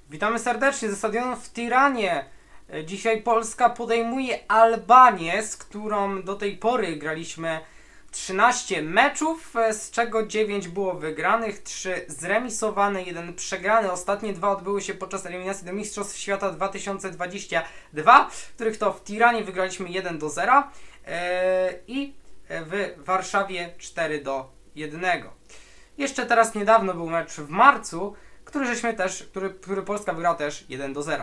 Witamy serdecznie ze stadionu w Tiranie. Dzisiaj Polska podejmuje Albanię, z którą do tej pory graliśmy 13 meczów, z czego 9 było wygranych, 3 zremisowane, 1 przegrany. Ostatnie 2 odbyły się podczas eliminacji do Mistrzostw Świata 2022, w których to w Tiranie wygraliśmy 1-0 i w Warszawie 4-1. Jeszcze teraz niedawno był mecz w marcu, który Polska wygrała też 1-0.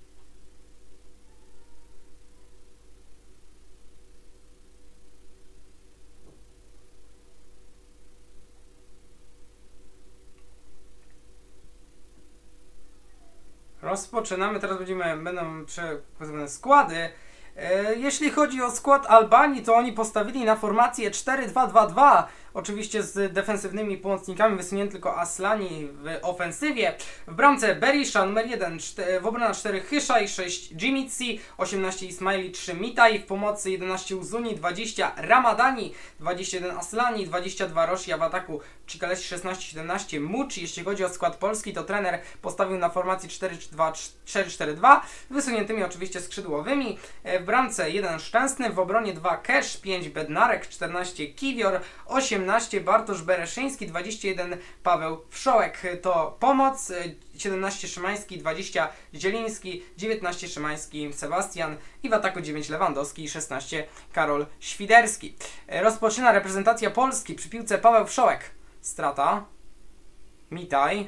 Rozpoczynamy, teraz będą pokazywane składy. Jeśli chodzi o skład Albanii, to oni postawili na formację 4-2-2-2, oczywiście z defensywnymi pomocnikami, wysunięty tylko Aslani w ofensywie. W bramce Berisha, numer 1, w obrona 4 Hysza i 6 Djimitsi, 18 Ismaili, 3 Mitaj, w pomocy 11 Uzuni, 20 Ramadani, 21 Aslani, 22 Roshi, w ataku Cikalesi 16-17 Muci. Jeśli chodzi o skład polski, to trener postawił na formację 4-4-2 z wysuniętymi oczywiście skrzydłowymi. W bramce 1 Szczęsny, w obronie 2 Kesz, 5 Bednarek, 14 Kiwior, 18 Bartosz Bereszyński, 21 Paweł Wszołek. To pomoc, 17 Szymański, 20 Zieliński, 19 Szymański Sebastian i w ataku 9 Lewandowski i 16 Karol Świderski. Rozpoczyna reprezentacja Polski przy piłce Paweł Wszołek. Strata. Mitaj.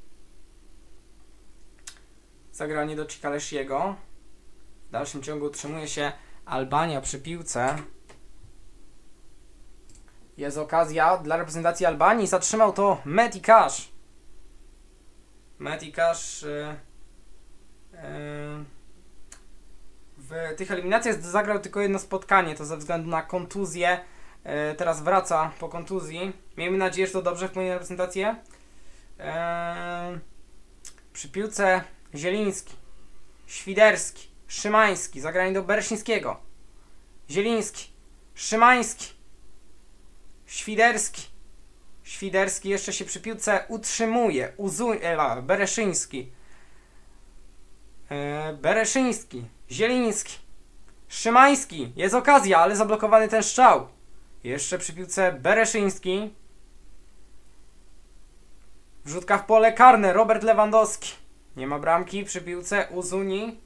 Zagranie do Cikalesiego. W dalszym ciągu utrzymuje się Albania przy piłce. Jest okazja dla reprezentacji Albanii. Zatrzymał to Mehdi Cash. Mehdi Cash w tych eliminacjach zagrał tylko jedno spotkanie. To ze względu na kontuzję. Teraz wraca po kontuzji. Miejmy nadzieję, że to dobrze wpłynie na reprezentację. Przy piłce Zieliński, Świderski, Szymański. Zagranie do Bereszyńskiego. Zieliński, Szymański, Świderski. Świderski jeszcze się przy piłce utrzymuje. Bereszyński. Bereszyński, Zieliński, Szymański. Jest okazja, ale zablokowany ten strzał. Jeszcze przy piłce Bereszyński. Wrzutka w pole karne. Robert Lewandowski. Nie ma bramki przy piłce Uzuni.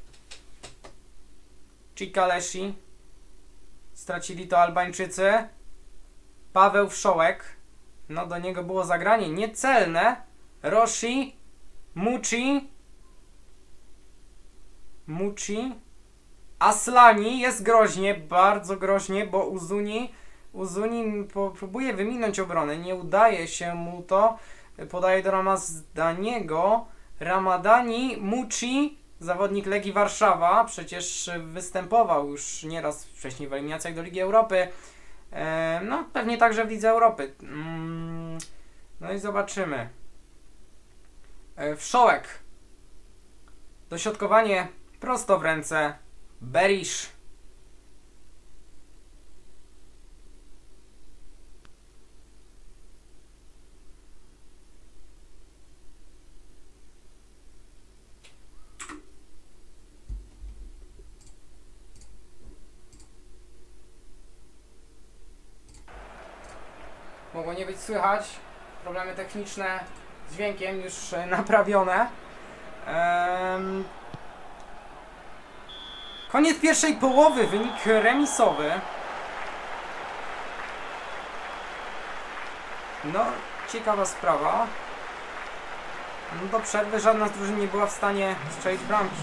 Cikalesi. Stracili to Albańczycy. Paweł Wszołek. No do niego było zagranie niecelne. Roshi. Muci. Aslani. Jest groźnie, bardzo groźnie, bo Uzuni próbuje wyminąć obronę. Nie udaje się mu to. Podaje do Ramadaniego. Ramadani, Muci, zawodnik Legii Warszawa. Przecież występował już nieraz wcześniej w eliminacjach do Ligi Europy. No, pewnie także w Lidze Europy. No i zobaczymy. Wszołek. Dośrodkowanie prosto w ręce Berish. Mogło nie być słychać. Problemy techniczne z dźwiękiem już naprawione. Koniec pierwszej połowy. Wynik remisowy. No, ciekawa sprawa. No do przerwy żadna z drużyn nie była w stanie strzelić bramki.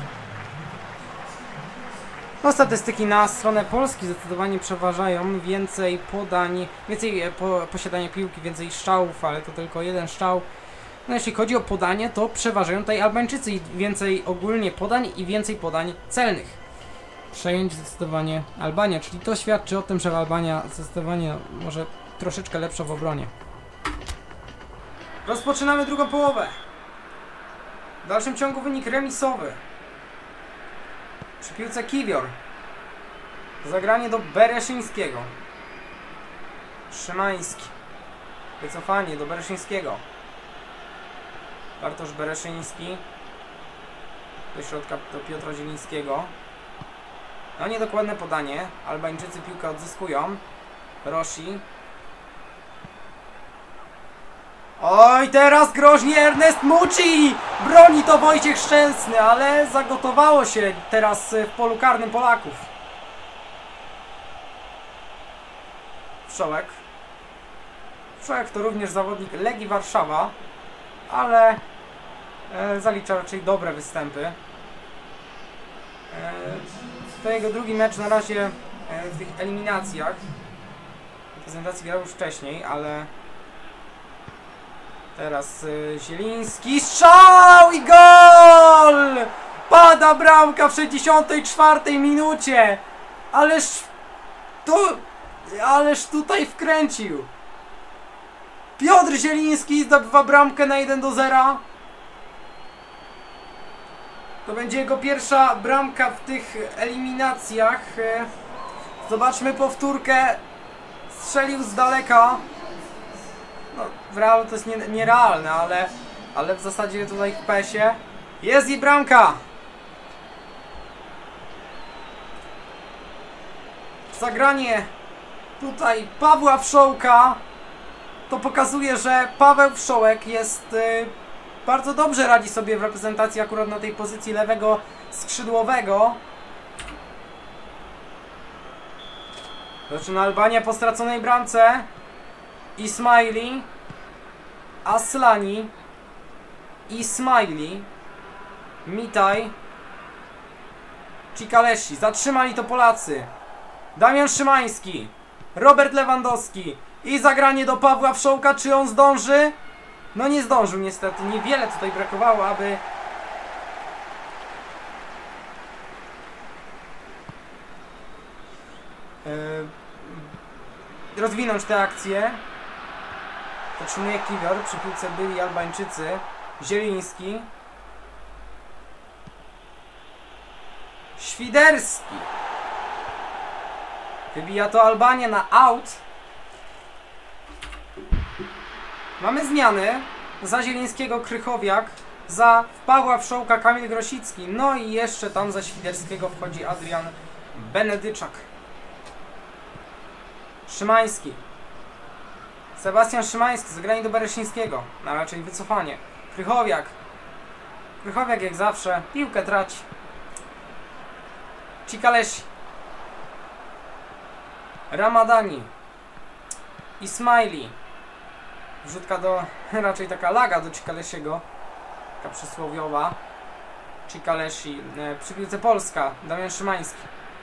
No, statystyki na stronę Polski zdecydowanie przeważają. Więcej podań, posiadania piłki, więcej strzałów, ale to tylko jeden strzał. No jeśli chodzi o podanie, to przeważają tutaj Albańczycy i więcej ogólnie podań i więcej podań celnych. Przejąć zdecydowanie Albania, czyli to świadczy o tym, że Albania zdecydowanie może troszeczkę lepsza w obronie. Rozpoczynamy drugą połowę. W dalszym ciągu wynik remisowy. Przy piłce Kiwior. Zagranie do Bereszyńskiego. Szymański. Wycofanie do Bereszyńskiego. Bartosz Bereszyński. do środka do Piotra Zielińskiego. No niedokładne podanie. Albańczycy piłkę odzyskują. Rossi. Oj, teraz groźnie Ernest Mucci! Broni to Wojciech Szczęsny, ale zagotowało się teraz w polu karnym Polaków. Wszołek. Wszołek to również zawodnik Legii Warszawa, ale zalicza raczej dobre występy. To jego drugi mecz na razie w tych eliminacjach. W prezentacji grał już wcześniej, ale teraz Zieliński, strzał i gol! Pada bramka w 64 minucie! Ależ tutaj wkręcił! Piotr Zieliński zdobywa bramkę na 1-0. To będzie jego pierwsza bramka w tych eliminacjach. Zobaczmy powtórkę. Strzelił z daleka. No, w realu to jest nierealne, ale w zasadzie tutaj w PES-ie jest i bramka. Zagranie tutaj Pawła Wszołka. To pokazuje, że Paweł Wszołek jest bardzo dobrze radzi sobie w reprezentacji akurat na tej pozycji lewego skrzydłowego. Zaczyna Albania po straconej bramce. Ismaili, Aslani, Ismaili, Mitaj, Cikalesi. Zatrzymali to Polacy. Damian Szymański, Robert Lewandowski i zagranie do Pawła Wszołka. Czy on zdąży? No nie zdążył niestety. Niewiele tutaj brakowało, aby rozwinąć tę akcję. Otrzymuje Kiwior. Przy piłce byli Albańczycy. Zieliński. Świderski. Wybija to Albania na out. Mamy zmiany. Za Zielińskiego Krychowiak. Za Pawła Wszołka Kamil Grosicki. No i jeszcze tam za Świderskiego wchodzi Adrian Benedyczak. Szymański. Sebastian Szymański. Zagranie do Bereszyńskiego. No raczej wycofanie. Krychowiak. Krychowiak jak zawsze. Piłkę traci. Cikalesi. Ramadani. Ismaili. Wrzutka do... raczej taka laga do Cikalesiego. Taka przysłowiowa. Cikalesi. Przy piłce Polska. Damian Szymański.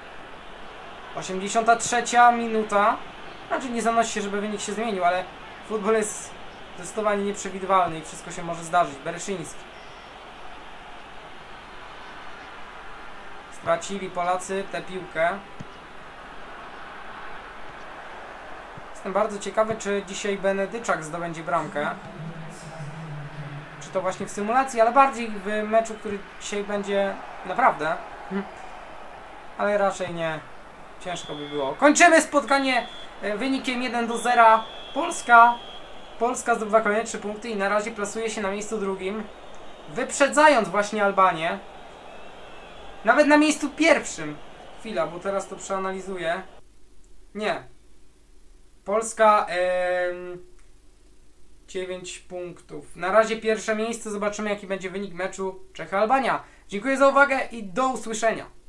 83 minuta. Znaczy nie zanosi się, żeby wynik się zmienił, ale futbol jest zdecydowanie nieprzewidywalny i wszystko się może zdarzyć. Bereszyński. Stracili Polacy tę piłkę. Jestem bardzo ciekawy, czy dzisiaj Benedyczak zdobędzie bramkę. Czy to właśnie w symulacji, ale bardziej w meczu, który dzisiaj będzie naprawdę. Ale raczej nie. Ciężko by było. Kończymy spotkanie wynikiem 1-0. Polska zdobywa kolejne 3 punkty i na razie plasuje się na miejscu drugim. Wyprzedzając właśnie Albanię. Nawet na miejscu pierwszym. Chwila, bo teraz to przeanalizuję. Nie. Polska 9 punktów. Na razie pierwsze miejsce. Zobaczymy, jaki będzie wynik meczu Czechy-Albania. Dziękuję za uwagę i do usłyszenia.